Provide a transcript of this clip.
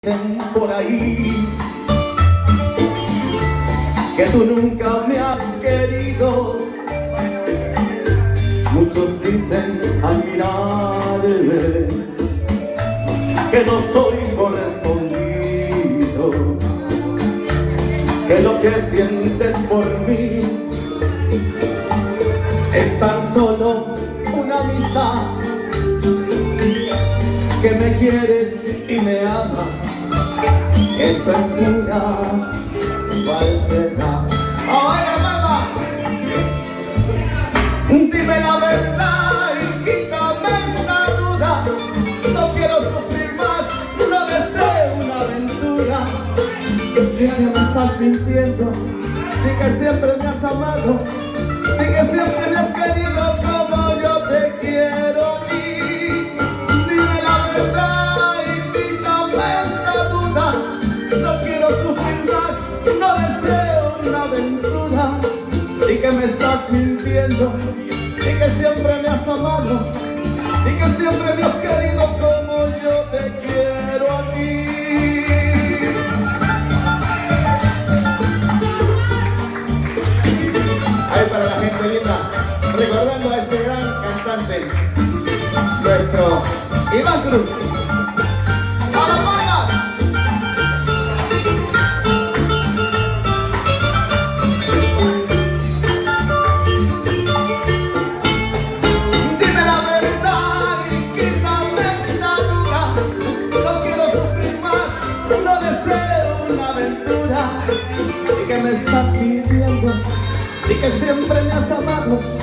por ahí que tú nunca me has querido. Muchos dicen al mirarme que no soy correspondido, que lo que sientes por mí es tan solo una amistad, que me quieres y me amas. Eso es pura falsedad. ¡Ahora, mamá! Dime la verdad y quítame esta duda. No quiero sufrir más, no deseo una aventura. Di que me estás mintiendo, di que siempre me has amado, di que siempre me has querido como yo te quiero a ti. Dime la verdad y quítame esta duda. No quiero sufrir más, no deseo una aventura. Di que me estás mintiendo, di que siempre me has amado, di que siempre me has querido como yo te quiero a ti. Ahí para la gente linda, recordando a este gran cantante, nuestro Iván Cruz. ¡A las palmas! Dime la verdad y quítame esta duda. No quiero sufrir más, no deseo una aventura. Y que me estás mintiendo, y que siempre me has amado,